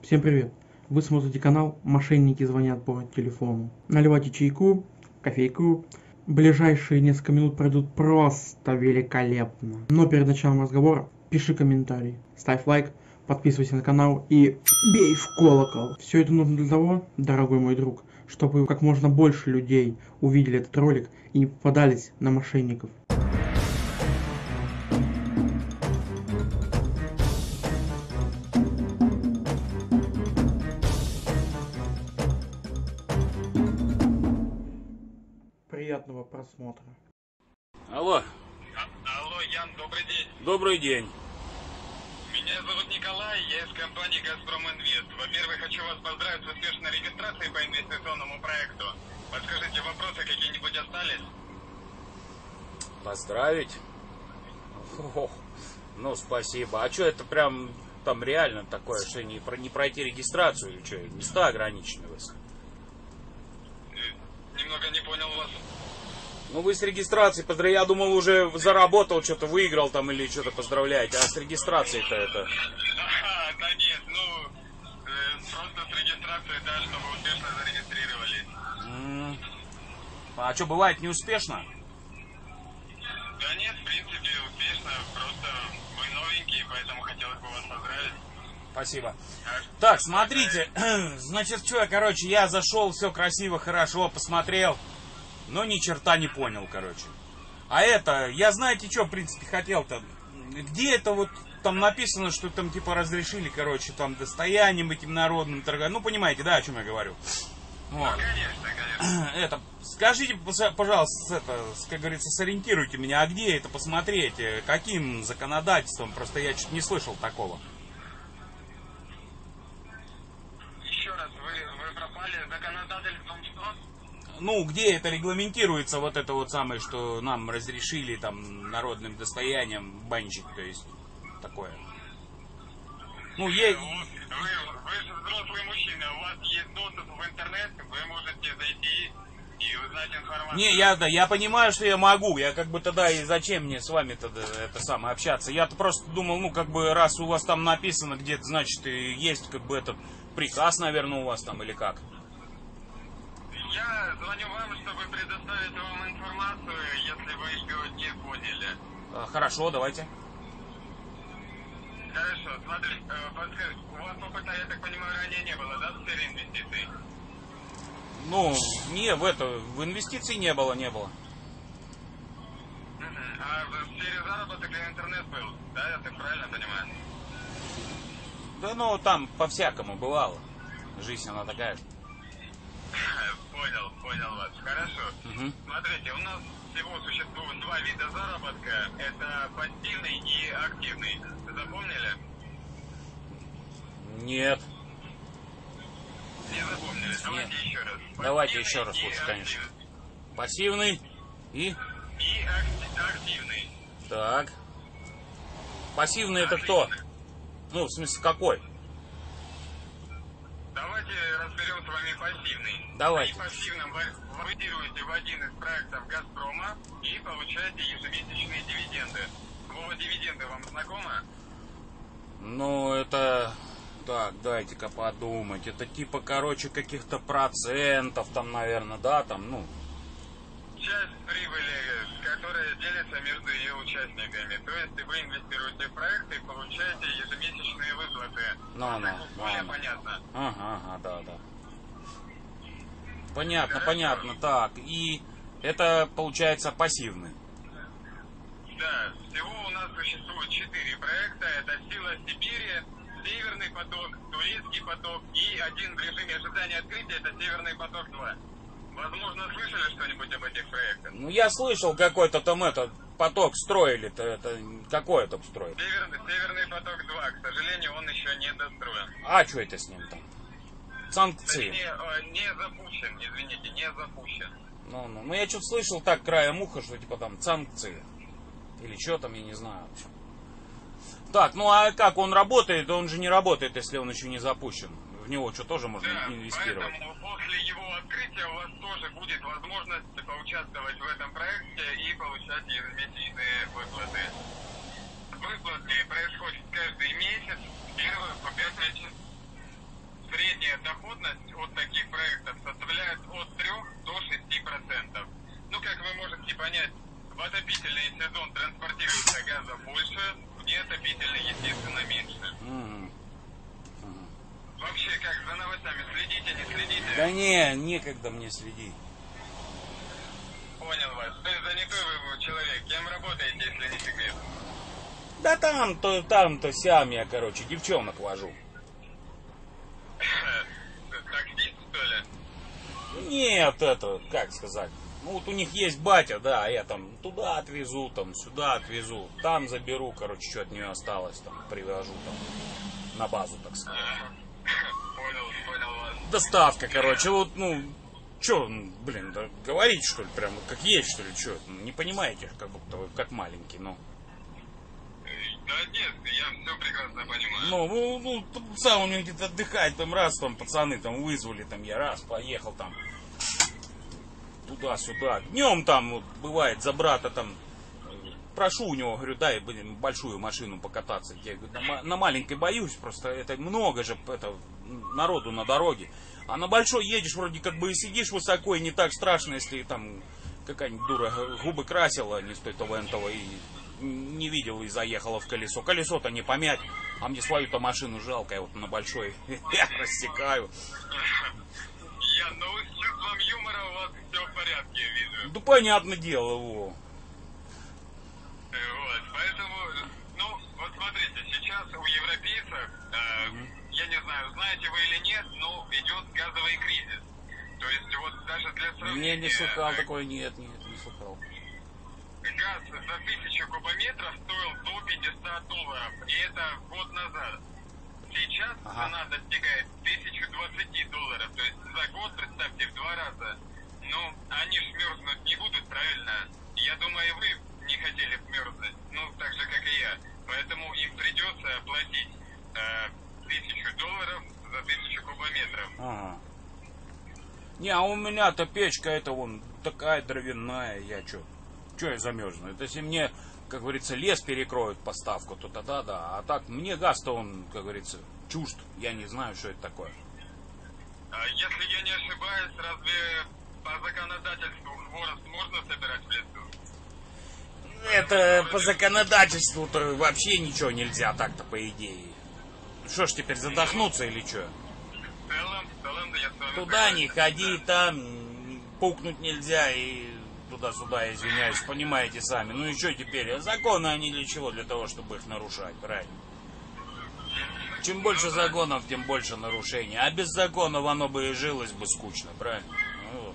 Всем привет! Вы смотрите канал «Мошенники звонят по телефону». Наливайте чайку, кофейку. Ближайшие несколько минут пройдут просто великолепно. Но перед началом разговора пиши комментарий, ставь лайк, подписывайся на канал и бей в колокол. Все это нужно для того, дорогой мой друг, чтобы как можно больше людей увидели этот ролик и не попадались на мошенников. Приятного просмотра. Алло. Алло, Ян, добрый день. Добрый день. Меня зовут Николай, я из компании «Газпром Инвест». Во-первых, хочу вас поздравить с успешной регистрацией по инвестиционному проекту. Подскажите, вопросы какие-нибудь остались? Поздравить? Ох, ну, спасибо. А что это прям там реально такое, что не пройти регистрацию или что? Места ограничены у вас? Немного не понял вас. Ну, вы с регистрацией поздравляете. Я думал, уже заработал, что-то выиграл там или что-то поздравляете. А с регистрацией-то это... Ага, да нет, просто с регистрацией, да, чтобы успешно зарегистрировались. А что, бывает неуспешно? Да нет, в принципе, успешно, просто вы новенькие, поэтому хотелось бы вас поздравить. Спасибо. Так, смотрите, значит, что, короче, я зашел, все красиво, хорошо, посмотрел, но ни черта не понял, короче. А это, я знаете, что, в принципе, хотел-то? Где это вот там написано, что там, типа, разрешили, короче, там, достоянием этим народным торговать? Ну, понимаете, да, о чем я говорю? Вот. Ну, конечно. Это, скажите, пожалуйста, это, как говорится, сориентируйте меня, а где это посмотреть, каким законодательством? Просто я чуть не слышал такого. Еще раз, вы пропали, законодательством что? Ну, где это регламентируется, вот это вот самое, что нам разрешили там народным достоянием банчик, то есть такое. Ну, Вы же взрослый мужчина, у вас есть доступ в интернет, вы можете зайти и узнать информацию. Не, я понимаю, что я могу, я как бы тогда и зачем мне с вами тогда это самое общаться? Я-то просто думал, ну, как бы, раз у вас там написано где-то, значит, и есть как бы этот приказ, наверное, у вас там или как? Я звоню вам, чтобы предоставить вам информацию, если вы ее не поняли. Хорошо, давайте. Хорошо, смотрите, подскажите, у вас опыта, я так понимаю, ранее не было, да, в сфере инвестиций? Ну, не, в инвестиций не было. А в сфере заработка интернет был, да, я так правильно понимаю? Да, ну, там по-всякому бывало. Жизнь она такая. Понял вас. Хорошо. Угу. Смотрите, у нас всего существует два вида заработка. Это пассивный и активный. Запомнили? Нет. Не запомнили. Давайте еще раз. Давайте еще раз Пассивный лучше, и конечно. активный. Пассивный и... И активный. Так. Пассивный это кто? Ну, в смысле, какой? Давайте разберем с вами пассивный. Давайте. При пассивном вы инвестируете в один из проектов «Газпрома» и получаете ежемесячные дивиденды. Слово «дивиденды» вам знакомо? Ну, это... Так, дайте-ка подумать. Это типа, короче, каких-то процентов там, наверное, да, там, ну... Часть прибыли, которая делится между ее участниками. То есть вы инвестируете в проект и получаете ежемесячные выплаты. Более понятно. Ага, да. Понятно. Так, и это, получается, пассивный. Да, всего у нас существует 4 проекта. Это «Сила Сибири», «Северный поток», «Турецкий поток» и один в режиме ожидания открытия, это «Северный поток-2». Возможно, слышали что-нибудь об этих проектах? Ну, я слышал, какой-то там этот поток строили-то, это какой это строили? Северный поток-2, к сожалению, он еще не достроен. А что это с ним там? Санкции? Не запущен, извините, не запущен. Ну, я что-то слышал так, краем уха, что типа там санкции. Или что там, я не знаю вообще. Так, ну а как он работает? Он же не работает, если он еще не запущен. В него что, тоже можно инвестировать? Поэтому после его открытия у вас тоже будет возможность поучаствовать в этом проекте и получать ежемесячные выплаты. Выплаты происходят каждый месяц, с 1 по 5. рентабельность от таких проектов составляет от 3 до 6%. Ну, как вы можете понять, в отопительный сезон транспортируется газа больше, в неотопительный, естественно, меньше. Вообще, как, за новостями следите, не следите? Да не, некогда мне следить. Понял вас. То есть занятой вы человек. Кем работаете, если не секрет? Да там-то сям я, короче, девчонок вожу. Таксист, что ли? Нет, это, как сказать. Ну вот у них есть батя, да, я там туда отвезу, там сюда отвезу, там заберу, короче, что от нее осталось, там привожу там на базу, так сказать. Понял вас. Доставка, короче, вот, ну, чё, блин, да говорить, что ли, прям как есть, что ли, чё, не понимаете, как будто вы как маленький, ну. Да нет, я все прекрасно понимаю. Ну, сам у меня где-то отдыхать, там раз, там пацаны там вызвали, там я раз поехал там туда-сюда. Днем там вот, бывает за брата там прошу у него, говорю, дай большую машину покататься. Я говорю, на маленькой боюсь, просто это много же это, народу на дороге. А на большой едешь, вроде как бы и сидишь высоко, и не так страшно, если там какая-нибудь дура губы красила, не стоит того энтого, и не видел и заехала в колесо. Колесо-то не помять, а мне свою-то машину жалко, я вот на большой я рассекаю. Ну с чувством юмора у вас все в порядке, я вижу. Да понятное дело, во. Вот, поэтому, ну, вот смотрите, сейчас у европейцев, я не знаю, знаете вы или нет, но идет газовый кризис. То есть вот даже для сравнения... Не слыхал такое, нет, не слыхал. Газ за 1000 кубометров стоил до $500, и это год назад. Сейчас цена достигает $1020, то есть за год, представьте, в 2 раза. Ну, они ж мерзнуть не будут, правильно? Я думаю, и вы не хотели бы мерзнуть, ну, так же, как и я. Поэтому им придется платить $1000 за 1000 кубометров. Ага. Не, а у меня-то печка эта вон такая дровяная, я чё я замерзну? Это если мне, как говорится, лес перекроют поставку, то тогда да. А так, мне газ-то он, как говорится, чужд. Я не знаю, что это такое. Если я не ошибаюсь, разве по законодательству хворост можно собирать в лесу? Это по законодательству-то вообще ничего нельзя так-то, по идее. Что ж теперь, задохнуться или что? В целом, я с вами Туда не ходи, там пукнуть нельзя и туда-сюда, извиняюсь, понимаете сами. Ну и что теперь? Законы они для чего? Для того, чтобы их нарушать, правильно? Чем больше законов, тем больше нарушений. А без законов оно бы и жилось бы скучно, правильно? Ну,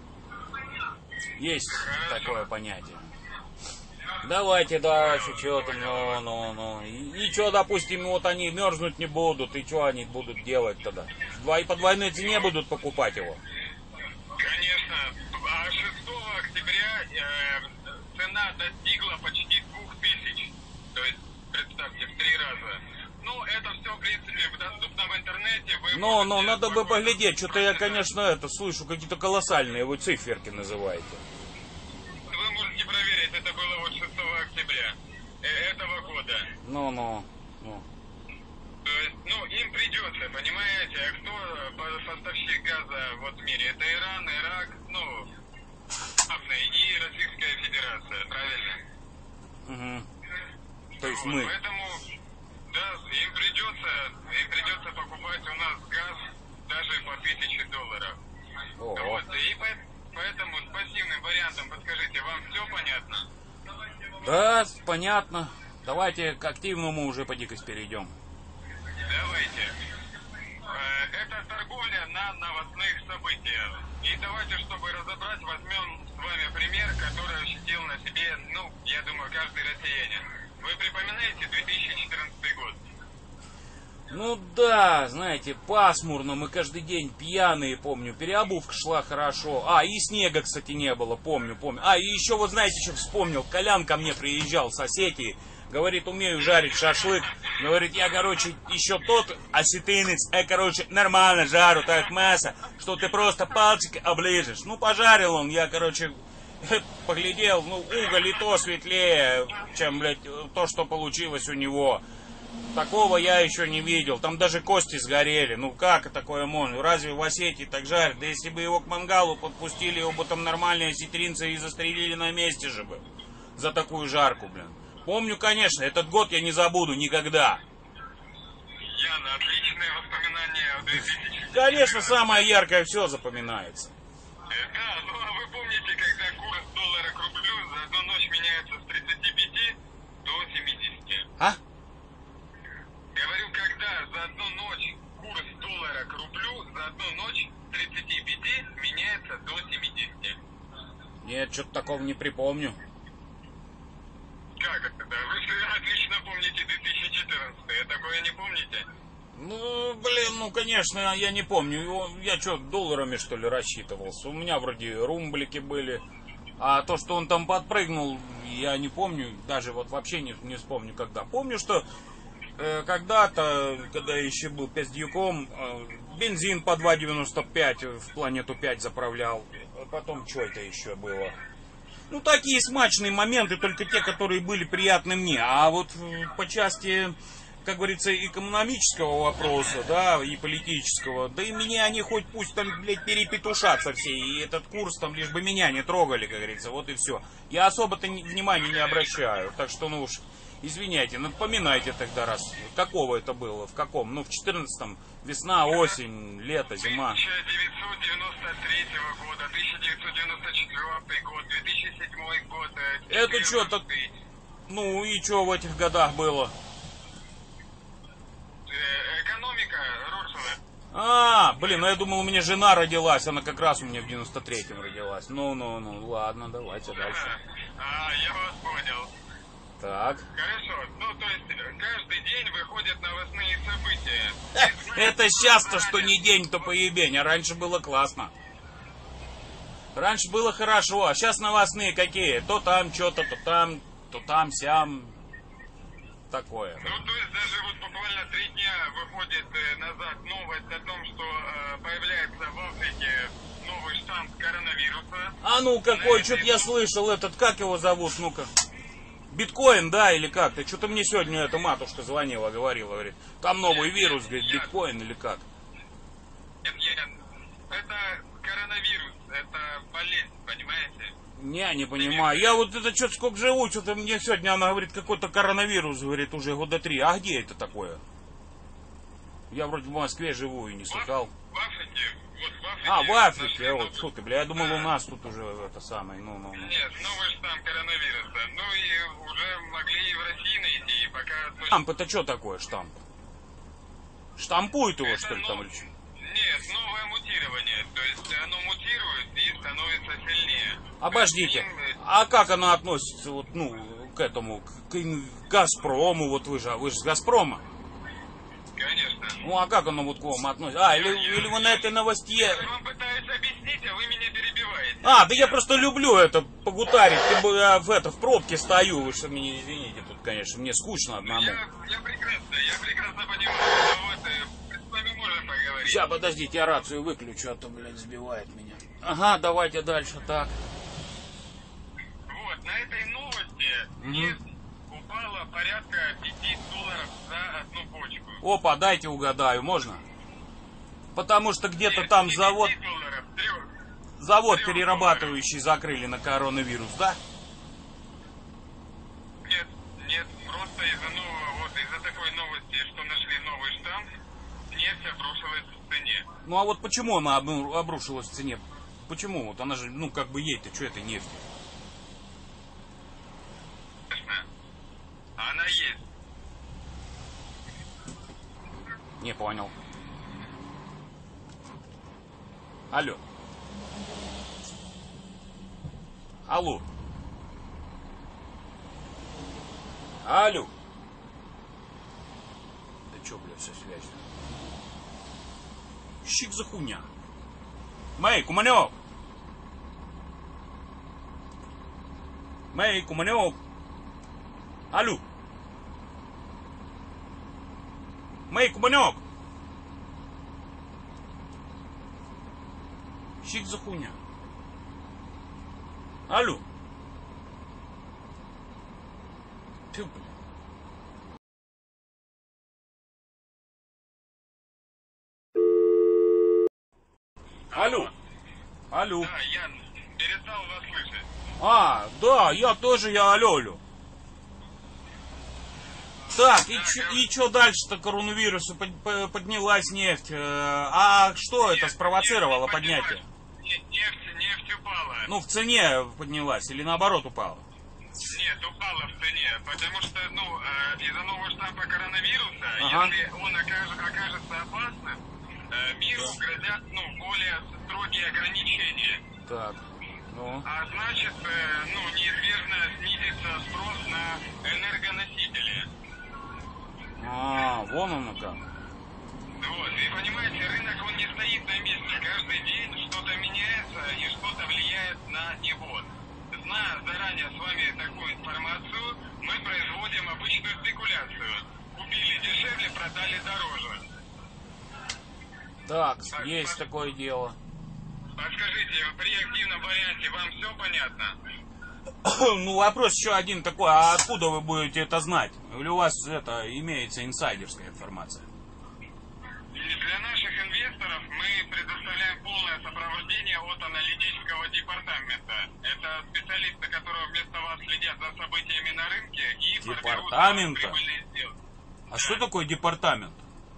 есть такое понятие. Давайте дальше, что там, ну. И что, допустим, вот они мерзнуть не будут, и что они будут делать тогда? По двойной цене будут покупать его? Конечно. А 6 октября цена достигла почти 2000. То есть, представьте, в 3 раза. Ну, это все, в принципе, доступно в интернете. Ну, надо бы поглядеть. Что-то я, конечно, слышу, какие-то колоссальные вы циферки называете. Вы можете проверить, это было вот 6 октября этого года. Ну. То есть, ну, им придется, понимаете, а кто поставщик газа вот в мире? Это Иран, Ирак, ну, и Российская Федерация, правильно? Угу. То есть мы. Поэтому, да, им придется покупать у нас газ даже по $1000. Вот, и поэтому с пассивным вариантом, подскажите, вам все понятно? Да, понятно. Давайте к активному уже по-дикость перейдем. Давайте. Это торговля на новостных событиях. И давайте, чтобы разобрать, возьмем с вами пример, который ощутил на себе, ну, я думаю, каждый россиянин. Вы припоминаете 2014 год? Ну да, знаете, пасмурно, мы каждый день пьяные, помню, переобувка шла хорошо. И снега, кстати, не было, помню. И еще, вот знаете, что вспомнил, Колян ко мне приезжал с Осетии, говорит, умею жарить шашлык. Говорит, я, короче, еще тот осетинец, короче, нормально жару, так мясо, что ты просто пальчики оближешь. Ну, пожарил он, я, короче, поглядел, ну, уголь и то светлее, чем, блядь, то, что получилось у него. Такого я еще не видел. Там даже кости сгорели. Ну как такое можно? Разве в Осетии так жарят? Да если бы его к мангалу подпустили, его бы там нормальные осетринцы и застрелили на месте же бы. За такую жарку, блин. Помню, конечно, этот год я не забуду никогда. Ян, отличные воспоминания о 2000. Конечно, самое яркое все запоминается. Да, ну а вы помните, когда курс доллара к рублю за одну ночь меняется с 35 до 70? А? Говорю, когда за одну ночь курс доллара к рублю за одну ночь с 35 меняется до 70. Нет, что-то такого не припомню. Как это? Да? Вы же отлично помните 2014, такое не помните? Ну, блин, ну, конечно, я не помню. Я что, долларами, что ли, рассчитывался? У меня вроде румблики были. А то, что он там подпрыгнул, я не помню. Даже вот вообще не вспомню, когда. Помню, что когда-то, когда я еще был пиздюком, бензин по 2,95 в планету 5 заправлял. Потом что это еще было? Ну, такие смачные моменты, только те, которые были приятны мне. А вот по части, как говорится, экономического вопроса, да, и политического, да и меня они хоть пусть там, блядь, перепетушатся все, и этот курс там лишь бы меня не трогали, как говорится, вот и все. Я особо-то внимания не обращаю, так что, ну уж, извиняйте, напоминайте тогда раз, какого это было, в каком, ну, в 14-м, весна, осень, лето, зима. 1993 года, 1994 год, 2007 год, Это что-то, ну и что в этих годах было? Экономика рушила. А, блин, ну я думал, у меня жена родилась, она как раз у меня в 93-м родилась. Ну, ладно, давайте дальше. Я вас понял. Так. Хорошо, ну то есть каждый день выходят новостные события. Это сейчас-то, что не день, то поебень, а раньше было классно. Раньше было хорошо, а сейчас новостные какие? То там что-то, то там, сям. Такое. Ну, то есть даже вот буквально 3 дня выходит назад новость о том, что появляется в Африке новый штамм коронавируса. А ну какой, что-то я слышал этот, как его зовут, ну-ка. Биткоин, да, или как? Ты что-то мне сегодня эта матушка звонила, говорила, говорит, там новый вирус, говорит, биткоин или как? Нет, это коронавирус, это болезнь, понимаете? Не понимаю. Я вот это что-то сколько живу, что-то мне сегодня она говорит, какой-то коронавирус, говорит, уже года 3. А где это такое? Я вроде в Москве живу и не слыхал. В Африке, вот в Африке. А, в Африке, вот, слушай, бля, я думал, у нас тут уже это самое, ну. Нет, новый штамм коронавируса. Ну и уже могли и в России найти, и пока... Штамп, это что такое штамп? Штампуют его, Это что ли, там или что? Нет, новое мутирование. То есть оно мутирует и становится сильнее. Обождите, а как оно относится вот, ну, к этому, к Газпрому, вот вы же с Газпрома? Конечно. Ну, а как оно вот к вам относится? А, или вы на этой новости... Я вам пытаюсь объяснить, а вы меня перебиваете. А, да я просто люблю это, погутарить, я в пробке стою, вы что меня извините, тут, конечно, мне скучно одному. Я прекрасно понимаю, вот, с вами можно поговорить. Сейчас, подождите, я рацию выключу, а то, блядь, сбивает меня. Ага, давайте дальше, так. Вот, на этой новости нефть упала порядка $5 за одну бочку. Опа, дайте угадаю, можно? Потому что где-то там завод... $5, Завод перерабатывающий закрыли на коронавирус, да? Нет, просто из-за такой новости, что нашли новый штамм, нефть обрушилась в цене. Ну а вот почему она обрушилась в цене? Почему? Вот она же, ну как бы ей-то, что это нефть? Конечно, она есть. Не понял. Алло. Алло. Алло. Да чё, блядь, вся связь? Щик за хуйня. Мэй, Куманёв. Мэй, Куманёв. Алло. Мэй, Куманёв. Щик за хуйня. Алло. Тю, блядь. Алло. Алло. Да, я перестал вас слышать. А, да, я тоже, я алло. Так, и чё дальше-то коронавирусу? Поднялась нефть. А что это спровоцировало поднятие? Нефть упала. Ну, в цене поднялась или наоборот упала? Нет, упала в цене, потому что, из-за нового штампа коронавируса, Ага. если он окажется опасным, миру грозят, более строгие ограничения. Так, ну. А значит, неизбежно снизится спрос на энергоносители. А, вон оно как. Вот, и понимаете, рынок, он не стоит на месте. Каждый день что-то меняется и что-то влияет на него. Зная заранее с вами такую информацию, мы производим обычную спекуляцию. Купили дешевле, продали дороже. Так, есть такое дело. Подскажите, при активном варианте вам все понятно? Ну, вопрос еще один такой, а откуда вы будете это знать? Или у вас имеется инсайдерская информация? Для наших инвесторов мы предоставляем полное сопровождение от аналитического департамента. Это специалисты, которые вместо вас следят за событиями на рынке и формируют прибыльные сделки. А что такое департамент?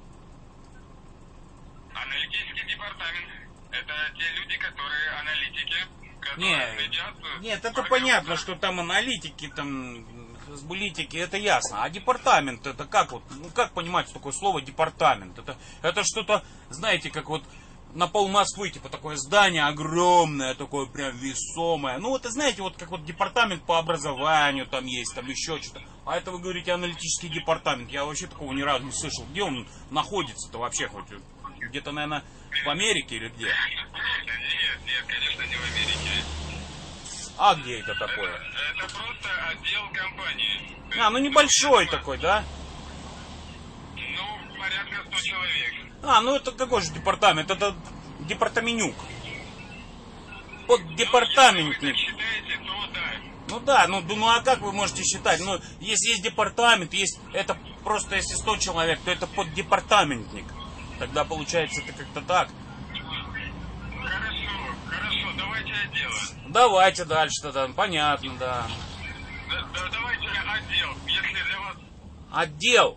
Аналитический департамент. Это те люди, которые аналитики, которые следят... Нет, это понятно, что там аналитики, там политики, это ясно. А департамент, это как вот, как понимать такое слово департамент? Это что-то, знаете, как вот на пол Москвы, типа такое здание огромное, такое прям весомое. Ну, это знаете, вот как вот департамент по образованию там есть, там еще что-то. А это вы говорите аналитический департамент. Я вообще такого ни разу не слышал. Где он находится-то вообще хоть? Где-то, наверное, в Америке или где? Нет, конечно, не в Америке. А где это такое? Это просто отдел компании. А, ну небольшой такой, да? Ну, порядка 100 человек. А, ну это какой же департамент? Это департаменюк. Поддепартаментник. Если вы так считаете, то да. Ну да, ну а как вы можете считать? Ну, если есть департамент, есть это просто если 100 человек, то это поддепартаментник. Тогда получается это как-то так. Хорошо, давайте отдел. Давайте дальше тогда, понятно, да. Давайте отдел, если для вас... Отдел.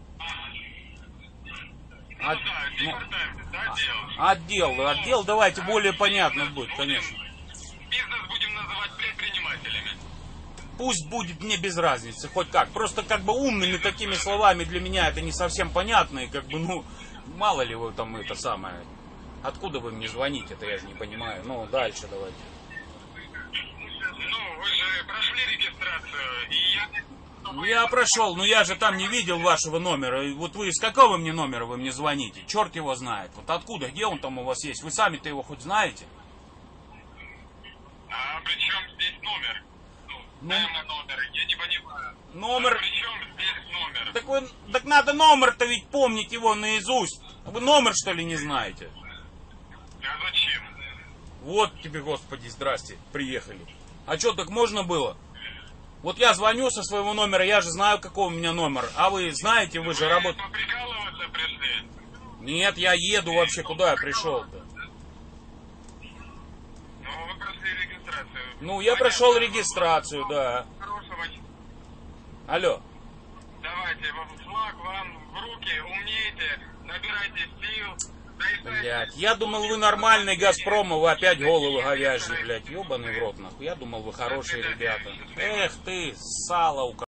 Да, департамент, отдел. Отдел, давайте более понятно будет, конечно. Бизнес будем называть предпринимателями. Пусть будет, мне без разницы, хоть как. Просто как бы умными такими словами для меня это не совсем понятно. И как бы, мало ли вы там это самое. Откуда вы мне звоните, это я же не понимаю. Ну, дальше давайте. Ну, вы же прошли регистрацию, и я... Я прошел, но я же там не видел вашего номера. И вот вы из какого мне номера вы мне звоните? Черт его знает. Вот откуда, где он там у вас есть? Вы сами-то его хоть знаете? А при чем здесь номер? Номер, я не понимаю. Номер? При чем здесь номер? Так надо номер-то ведь помнить его наизусть. Вы номер, что ли, не знаете? А зачем? Вот тебе, господи, здрасте, приехали. А что, так можно было? Вот я звоню со своего номера, я же знаю, какой у меня номер. А вы знаете, вы же работаете... Вы поприкалываться пришли? Нет, я еду вообще, куда я пришел-то? Ну, вы прошли регистрацию. Ну, я прошел регистрацию, да. Хорошего. Алло. Давайте, флаг вам в руки, умнейте, набирайте сил. Блять, я думал, вы нормальный Газпром, а вы опять головы говяжьи, блять, ебаный в рот, нахуй. Я думал, вы хорошие ребята. Эх ты, сало